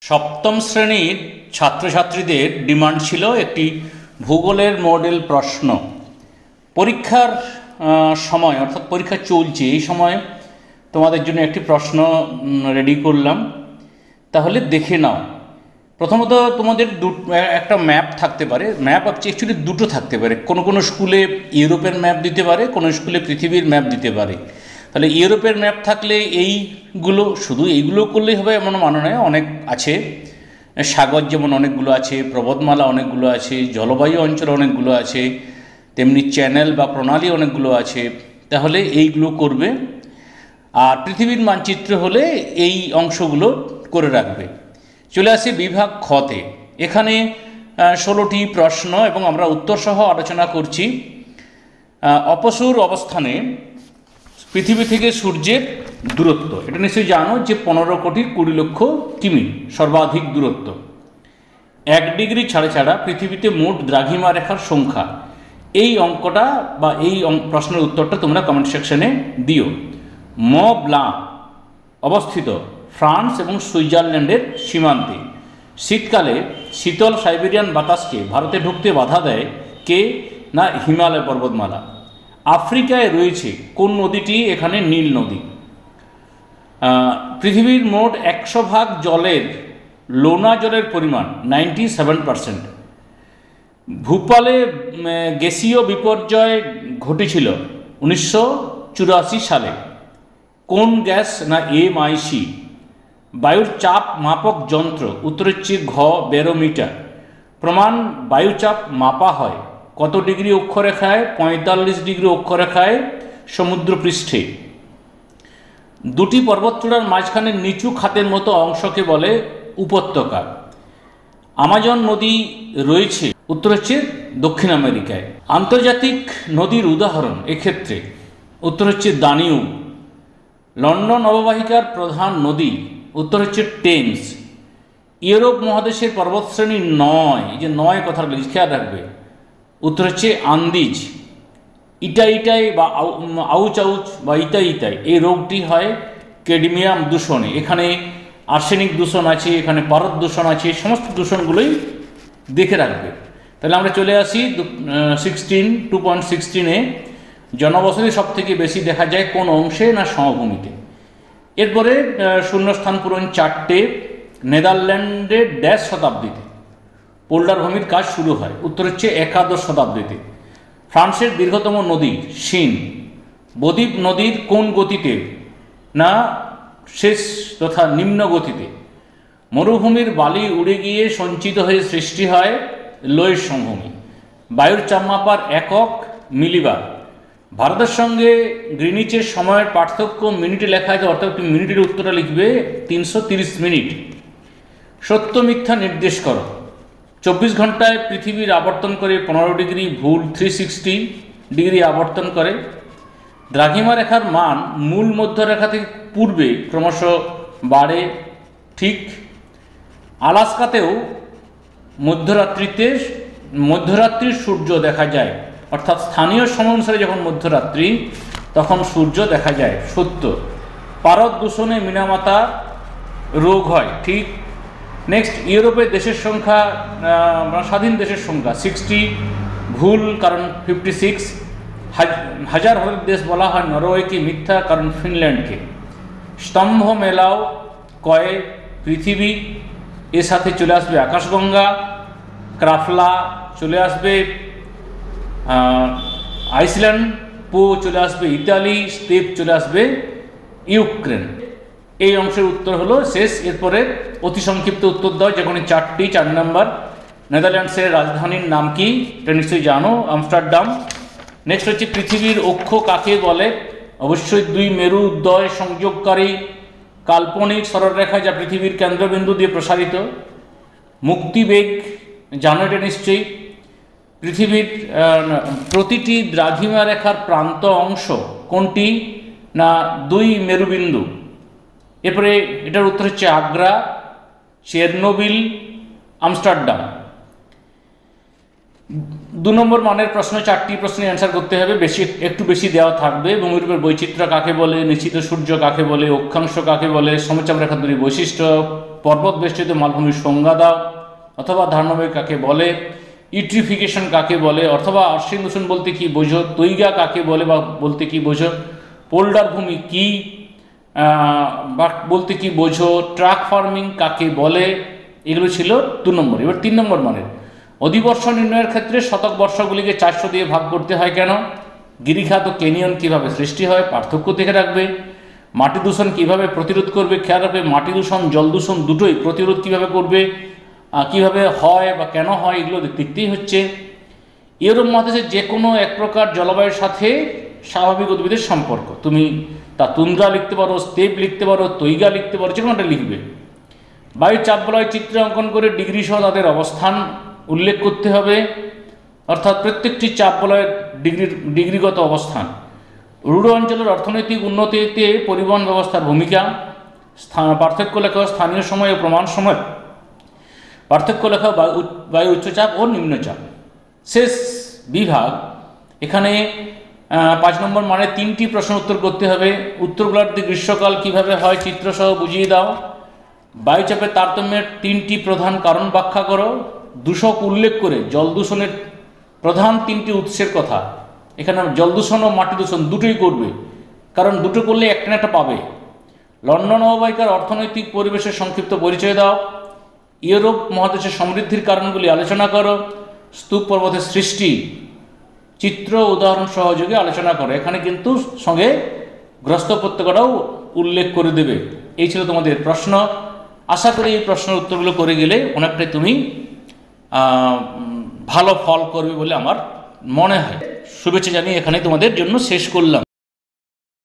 সপ্তম শ্রেণীর ছাত্রছাত্রীদের ডিমান্ড ছিল একটি ভূগোলের মডেল প্রশ্ন। পরীক্ষার সময় অর্থাৎ পরীক্ষা চলছে এই সময় তোমাদের জন্য একটি প্রশ্ন রেডি করলাম, তাহলে দেখে নাও। প্রথমত তোমাদের একটা ম্যাপ থাকতে পারে, ম্যাপ অ্যাকচুয়ালি দুটো থাকতে পারে। কোনো কোনো স্কুলে ইউরোপের ম্যাপ দিতে পারে, কোনো স্কুলে পৃথিবীর ম্যাপ দিতে পারে। তাহলে ইউরোপের ম্যাপ থাকলে এইগুলো শুধু এইগুলো করলেই হবে এমন মানে নয়, অনেক আছে। সাগর যেমন অনেকগুলো আছে, পর্বতমালা অনেকগুলো আছে, জলবায়ু অঞ্চল অনেকগুলো আছে, তেমনি চ্যানেল বা প্রণালী অনেকগুলো আছে। তাহলে এইগুলো করবে। আর পৃথিবীর মানচিত্র হলে এই অংশগুলো করে রাখবে। চলে আসে বিভাগ খতে। এখানে 16টি প্রশ্ন এবং আমরা উত্তরসহ আলোচনা করছি। অপসূর অবস্থানে পৃথিবী থেকে সূর্যের দূরত্ব, এটা নিশ্চয়ই জানো যে 15,20,00,000 কিমি সর্বাধিক দূরত্ব। 1 ডিগ্রি ছাড়া পৃথিবীতে মোট দ্রাঘিমা রেখার সংখ্যা। এই অঙ্কটা বা এই প্রশ্নের উত্তরটা তোমরা কমেন্ট সেকশনে দিও। মঁ ব্লাঁ অবস্থিত ফ্রান্স এবং সুইজারল্যান্ডের সীমান্তে। শীতকালে শীতল সাইবেরিয়ান বাতাসকে ভারতে ঢুকতে বাধা দেয় কে? না, হিমালয় পর্বতমালা। আফ্রিকায় রয়েছে কোন নদীটি? এখানে নীল নদী। পৃথিবীর মোট 100 জলের লোনা জলের পরিমাণ 97%। ভূপালে গ্যাসীয় বিপর্যয় ঘটেছিল 1984 সালে। কোন গ্যাস? না, MIC। বায়ুর চাপ মাপক যন্ত্র, উত্তর হচ্ছে ঘ, ব্যারোমিটার। প্রমাণ বায়ুচাপ মাপা হয় কত ডিগ্রি অক্ষরেখায়? 45 ডিগ্রি অক্ষরেখায় সমুদ্রপৃষ্ঠে। দুটি পর্বতচূড়ার মাঝখানে নিচু খাতের মতো অংশকে বলে উপত্যকা। আমাজন নদী রয়েছে, উত্তর হচ্ছে দক্ষিণ আমেরিকায়। আন্তর্জাতিক নদীর উদাহরণ এক্ষেত্রে উত্তর হচ্ছে দানিউব। লন্ডন অববাহিকার প্রধান নদী, উত্তর হচ্ছে টেমস। ইউরোপ মহাদেশের পর্বতশ্রেণী 9, এই যে 9 কথাটা খেয়াল রাখবে, উত্তর হচ্ছে আন্দিজ। ইটাই বা আউচ বা ইতাই এই রোগটি হয় ক্যাডমিয়াম দূষণে। এখানে আর্সেনিক দূষণ আছে, এখানে পারদ দূষণ আছে, সমস্ত দূষণগুলোই দেখে রাখবে। তাহলে আমরা চলে আসি 2.16-এ। জনবসতি সব থেকে বেশি দেখা যায় কোন অংশে? না, সমভূমিতে। এরপরে শূন্যস্থান পূরণ 4টে। নেদারল্যান্ডের ড্যাশ শতাব্দীতে পোল্ডার ভূমির কাজ শুরু হয়? উত্তর হচ্ছে 11 শতাব্দীতে। ফ্রান্সের দীর্ঘতম নদী সিন। বদ্বীপ নদীর কোন গতিতে? না, শেষ তথা নিম্ন গতিতে। মরুভূমির বালি উড়ে গিয়ে সঞ্চিত হয়ে সৃষ্টি হয় লোয়ের সমভূমি। বায়ুর চাপ মাপার একক মিলিবার। ভারতের সঙ্গে গ্রিনিচের সময়ের পার্থক্য মিনিটে লেখা আছে, অর্থাৎ মিনিটের উত্তরটা লিখবে 330 মিনিট। সত্য মিথ্যা নির্দেশ করো। 24 ঘন্টায় পৃথিবীর আবর্তন করে 15 ডিগ্রি, ভুল। 360 ডিগ্রি আবর্তন করে। দ্রাঘিমা রেখার মান মূল মধ্যরেখা থেকে পূর্বে ক্রমশ বাড়ে, ঠিক। আলাস্কাতেও মধ্যরাত্রির সূর্য দেখা যায়, অর্থাৎ স্থানীয় সময় অনুসারে যখন মধ্যরাত্রি তখন সূর্য দেখা যায়, সত্য। পারদ দূষণে মিনামাতা রোগ হয়, ঠিক। নেক্সট, ইউরোপের দেশের সংখ্যা, স্বাধীন দেশের সংখ্যা 60, ভুল, কারণ 56। হাজার দেশ বলা হয় নরওয়েকে, মিথ্যা, কারণ ফিনল্যান্ডকে। স্তম্ভ মেলাও কয়ে? পৃথিবী। এর সাথে চলে আসবে আকাশগঙ্গা, ক্রাফলা চলে আসবে আইসল্যান্ড, পো চলে আসবে ইতালি, স্টেপ চলে আসবে ইউক্রেন। এই অংশের উত্তর হলো শেষ। এরপরে অতি সংক্ষিপ্ত উত্তর দাও, যেখানে 4টি। 4 নম্বর, নেদারল্যান্ডসের রাজধানীর নাম কি? এটা নিশ্চয়ই জানো, আমস্টারডাম। নেক্সট হচ্ছে পৃথিবীর অক্ষ কাকে বলে? অবশ্যই 2 মেরু উদ্দয় সংযোগকারী কাল্পনিক সরলরেখা যা পৃথিবীর কেন্দ্রবিন্দু দিয়ে প্রসারিত। মুক্তিবেগ জানো এটা নিশ্চয়ই। পৃথিবীর প্রতিটি দ্রাঘিমা রেখার প্রান্ত অংশ কোনটি? না, 2 মেরুবিন্দু। এরপরে এটার উত্তর হচ্ছে আগ্রা, চেরনোবিল, আমস্টারডাম। 2 নম্বর মানের প্রশ্ন, 4টি প্রশ্নের অ্যান্সার করতে হবে, একটু বেশি দেওয়া থাকবে। ভূমিরূপের বৈচিত্র্য কাকে বলে? নিশ্চিত সূর্য কাকে বলে? অক্ষাংশ কাকে বলে? সমচাপ রেখা দুটি বৈশিষ্ট্য, পর্বত বেষ্টিত মালভূমির সংজ্ঞা দাও, অথবা ধারণাবাহী কাকে বলে, ইউট্রিফিকেশন কাকে বলে, অথবা আর্সেনিক দূষণ বলতে কি বোঝো, তৈগা কাকে বলে বা বলতে কি বোঝো, পোল্ডার ভূমি কি বা বলতে কি বোঝো, ট্রাক ফার্মিং কাকে বলে, এগুলো ছিল 2 নম্বর। এবার 3 নম্বর মানের অধিবর্ষ নির্ণয়ের ক্ষেত্রে শতক বর্ষগুলিকে 400 দিয়ে ভাগ করতে হয় কেন, গিরিখাত ও ক্যানিয়ন কীভাবে সৃষ্টি হয় পার্থক্য দেখে রাখবে, মাটি দূষণ কীভাবে প্রতিরোধ করবে খেয়াল রাখবে, মাটি দূষণ জল দূষণ দুটোই প্রতিরোধ কীভাবে করবে, কীভাবে হয় বা কেন হয় এগুলো দেখতেই হচ্ছে। ইউরোপ মহাদেশের যে কোনো এক প্রকার জলবায়ুর সাথে স্বাভাবিক উদ্ভিদের সম্পর্ক, তুমি তা তুন্দ্রা লিখতে পারো, স্টেপ লিখতে পারো, তৈগা লিখতে পারো, যে কোনোটা লিখবে। বায়ু চাপ বলয় চিত্র অঙ্কন করে ডিগ্রি সহ তাদের অবস্থান উল্লেখ করতে হবে, অর্থাৎ প্রত্যেকটি চাপ বলয়ের ডিগ্রিগত অবস্থান। রুড়ো অঞ্চলের অর্থনৈতিক উন্নতিতে পরিবহন ব্যবস্থার ভূমিকা, পার্থক্য লেখা স্থানীয় সময় ও প্রমাণ সময়, পার্থক্য লেখা বায়ু উচ্চচাপ ও নিম্নচাপ। শেষ বিভাগ, এখানে 5 নম্বর মানে 3টি প্রশ্ন উত্তর করতে হবে। উত্তরগোলার্ধে গ্রীষ্মকাল কিভাবে হয় চিত্রসহ বুঝিয়ে দাও। বায়ুচাপের তারতম্যের 3টি প্রধান কারণ ব্যাখ্যা করো। দূষক উল্লেখ করে জল দূষণের প্রধান 3টি উৎসের কথা, এখানে জল দূষণ ও মাটি দূষণ দুটোই করবে, কারণ দুটো করলে একটা না একটা পাবে। লন্ডন অববাহিকার অর্থনৈতিক পরিবেশের সংক্ষিপ্ত পরিচয় দাও। ইউরোপ মহাদেশের সমৃদ্ধির কারণগুলি আলোচনা করো। স্তূপ পর্বতের সৃষ্টি চিত্র উদাহরণ সহযোগে আলোচনা করো। এখানে কিন্তু সঙ্গে গ্রস্ত উপত্যকাটাও উল্লেখ করে দেবে। এই ছিল তোমাদের প্রশ্ন। আশা করি এই প্রশ্নের উত্তরগুলো করে গেলে অনেকটাই তুমি ভালো ফল করবে বলে আমার মনে হয়। শুভেচ্ছা জানিয়ে এখানে তোমাদের জন্য শেষ করলাম।